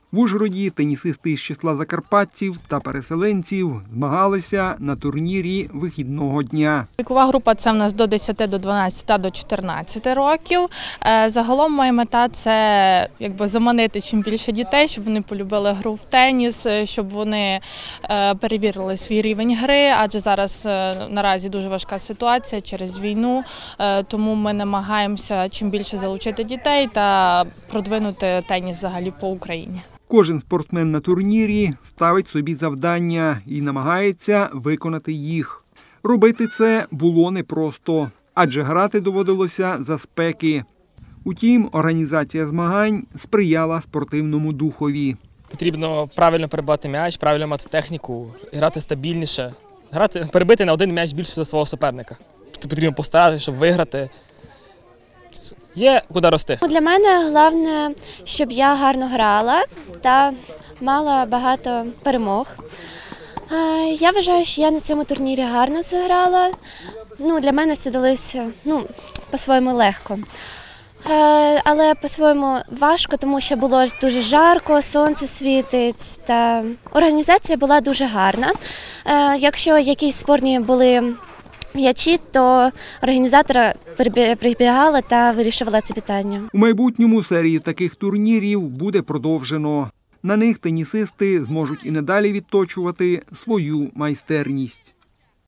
В Ужгороді тенісисти з числа закарпатців та переселенців змагалися на турнірі вихідного дня. Вікова група – це в нас до 10, до 12 та до 14 років. Загалом моя мета – це заманити чим більше дітей, щоб вони полюбили гру в теніс, щоб вони перевірили свій рівень гри, адже зараз наразі дуже важка ситуація через війну, тому ми намагаємося чим більше залучити дітей та продвинути теніс взагалі по Україні. Кожен спортсмен на турнірі ставить собі завдання і намагається виконати їх. Робити це було непросто, адже грати доводилося за спеки. Утім, організація змагань сприяла спортивному духові. Потрібно правильно перебивати м'яч, правильно мати техніку, грати стабільніше, перебити на один м'яч більше за свого суперника. Потрібно постаратися, щоб виграти. Є куди рости. Для мене головне, щоб я гарно грала та мала багато перемог. Я вважаю, що я на цьому турнірі гарно зіграла. Для мене це далося по-своєму легко. Але по-своєму важко, тому що було дуже жарко, сонце світить, та організація була дуже гарна. Якщо якісь спорні були м'ячі, то організатори прибігали та вирішували це питання. У майбутньому серію таких турнірів буде продовжено. На них тенісисти зможуть і надалі відточувати свою майстерність.